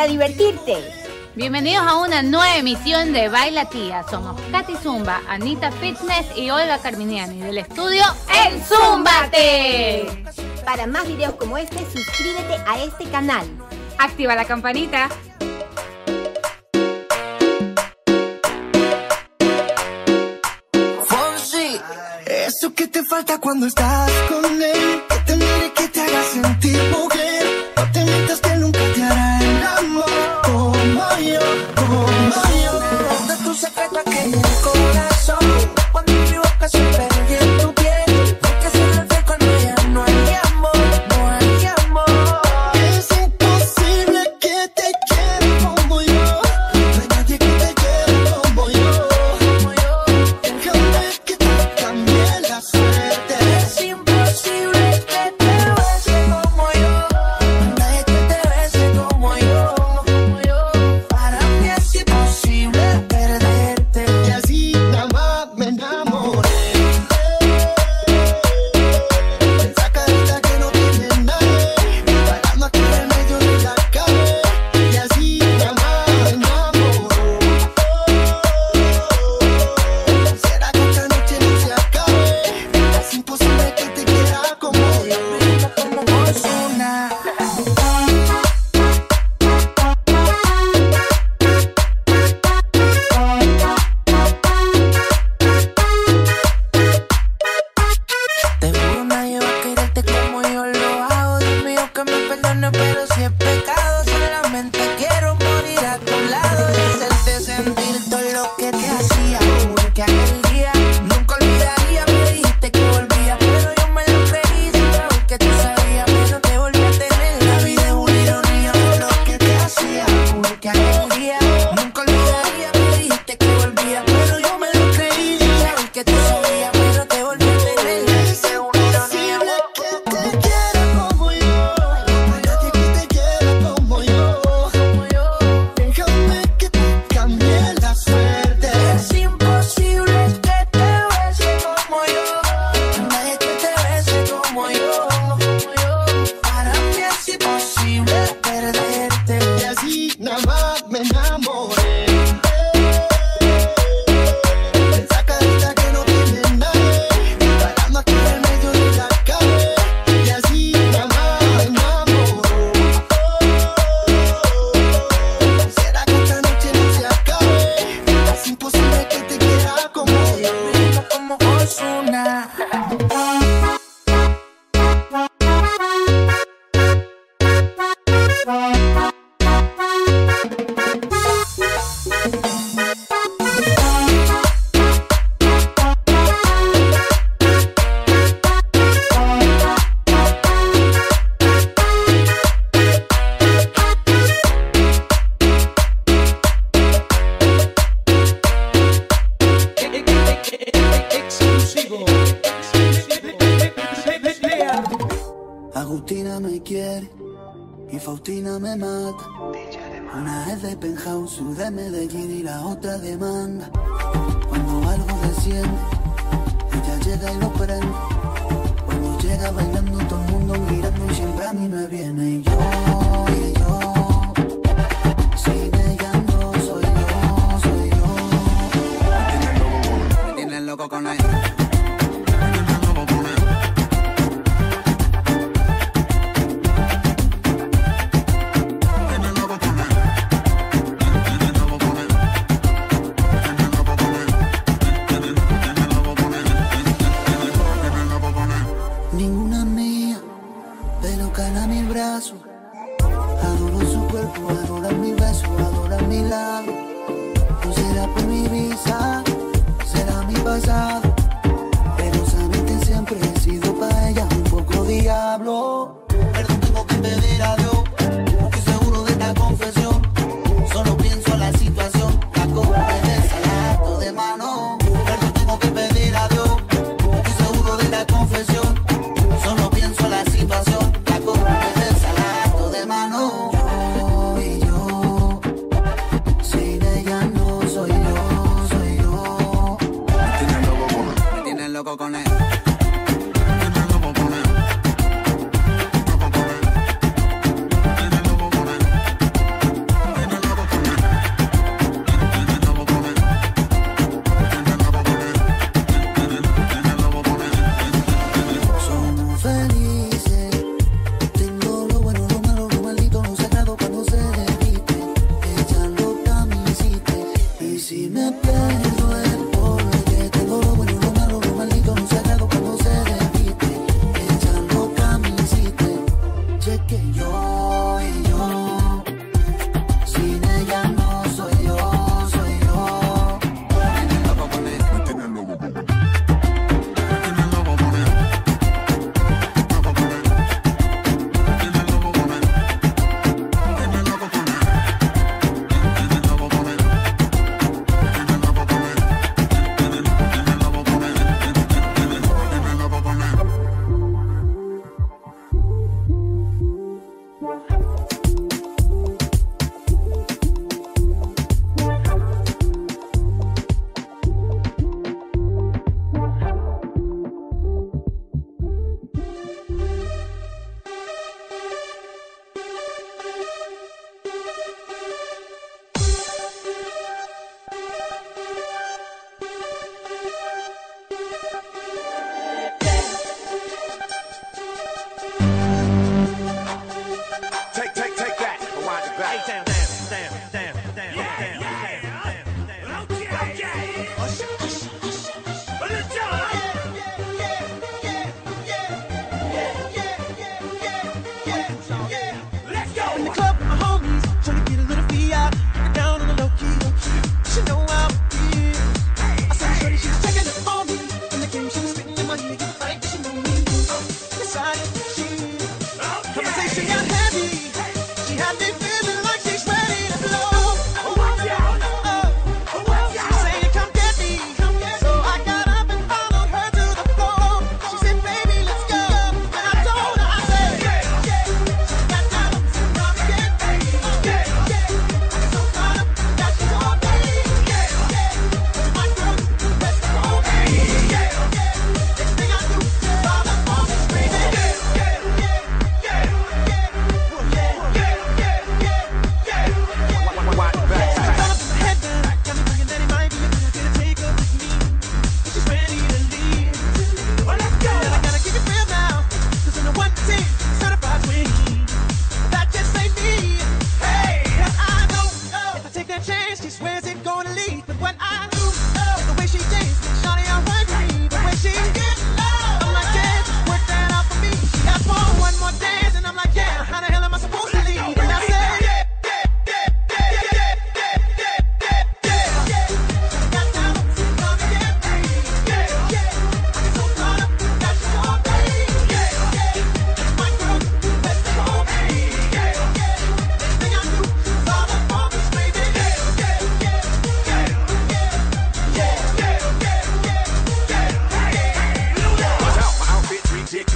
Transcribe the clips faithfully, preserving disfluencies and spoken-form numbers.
para divertirte. Bienvenidos a una nueva emisión de Baila Tía. Somos Katy Zumba, Anita Fitness y Olga Carminiani del estudio Enzúmbate. Para más videos como este, suscríbete a este canal. Activa la campanita. Fonsi, eso que te falta cuando estás con él, que te mire, que te haga sentir mujer. No te metas que nunca te hará el amor como yo, como yo. ¿Dónde tu secreto aquí en el corazón? Cuando mi boca se perdió en tu piel, porque se le fue cuando ya no hay amor, no hay amor. Es imposible que te quiera como yo, no hay nadie que te quiera como yo, como yo. Déjame que te cambie la suerte. Es imposible que te bese como yo, nadie que te bese como yo, como yo. Para mí es imposible perderte, y así nada más me enamoré. Esa carita que no tiene nadie, parando aquí en medio de la calle, y así nada más me enamoró. Será que esta noche no se acabe, es imposible que te quiera como yo, como Ozuna. Te juro nadie va a quererte como yo lo hago. Dios mío que me perdone, pero si es pecado, solamente quiero morir a tu lado y hacerte sentir todo lo que te hacía. Porque aquel día nunca olvidaría, me dijiste que volvía, pero yo me lo creí sin saber que tú sabías, pero te volví a tener. La vida es una ironía, todo lo que te hacía. Porque aquel día nunca olvidaría, me dijiste que volvía, pero yo me lo creí sin saber que tú sabías, pero te volví a tener. Es imposible que te quiera como yo, nadie que te quiera como yo, como yo. Déjame que te cambie la suerte. Es imposible que te bese como yo, nadie que te bese como yo, como yo. Para mí es imposible perderte, y así nada más me enamoré. Esa carita que no tiene nadie, parando aquí en medio de la calle, y así nada más me enamoró. Será que esta noche no se acabe, es imposible que te quiera como yo, como Ozuna. Agustina me quiere y Faustina me mata. Una es de Penthouse, su de Medellín y la otra de Manda. Cuando algo desciende, ella llega y lo prende. Cuando llega bailando todo el mundo mirando y siempre a mí me viene. Y yo, y yo, sin ella no soy yo, soy yo. Me tienen loco con él. Ninguna mía, pero cala mi brazo.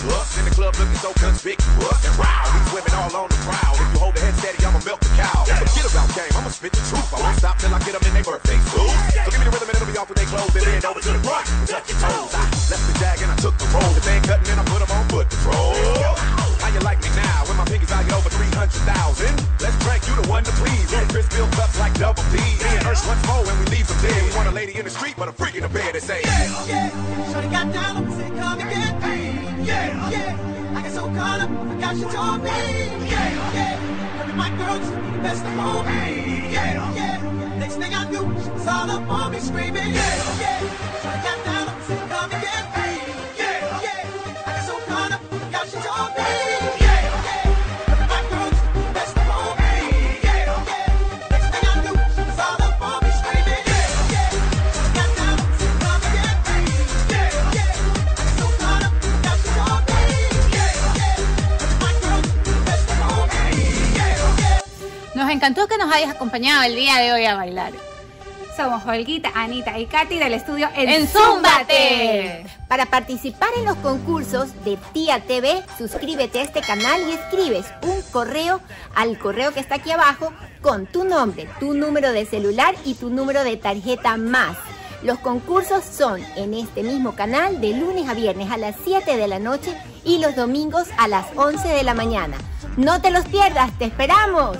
Us in the club looking so conspicuous. And wow, these women all on the prowl. If you hold the head steady, I'ma milk the cow. Forget about game, I'ma spit the truth. I won't stop till I get them in their birthday suit. So give me the rhythm and it'll be off with their clothes. Then bend over to the front, touch your toes. I left the jag and I took the roll. If they ain't cutting, then I put them on foot patrol. How you like me now? When my pinkies value over three hundred thousand. Let's drink, you the one to please. Little Chris Bill cups like double D. Me and Ursh once more when we leave them dead. We want a lady in the street, but a freak in the bed that say, yeah, yeah. Shorty got down, I'm say, come and get me. Yeah, yeah. I got so caught up, forgot she told me. Yeah, yeah. Every my girl used to be the best of all me. Yeah, yeah. Next thing I knew, she was all up on me screaming. Yeah, yeah. Shorty got down, I'm say, come and get me. Yeah, yeah. I got so caught up, forgot she told me. Yeah, yeah. Every my girl used to be the best of all me. Yeah, yeah. Next thing I knew, she was all up on me screaming. Yeah, yeah. Shorty got down, I'm say, come and get me. Yeah, yeah. I got so caught up, forgot she told me. Yeah, yeah. Every my girl used to be the best of all me. Yeah, yeah. Nos encantó que nos hayas acompañado el día de hoy a bailar. Somos Olguita, Anita y Katy del estudio ¡Enzúmbate! Para participar en los concursos de Tía T V, suscríbete a este canal y escribes un correo al correo que está aquí abajo con tu nombre, tu número de celular y tu número de tarjeta más. Los concursos son en este mismo canal de lunes a viernes a las siete de la noche y los domingos a las once de la mañana. No te los pierdas, te esperamos.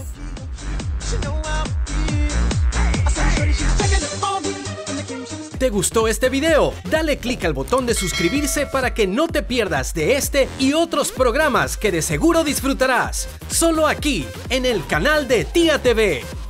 ¿Te gustó este video? Dale click al botón de suscribirse para que no te pierdas de este y otros programas que de seguro disfrutarás. Solo aquí, en el canal de Tía T V.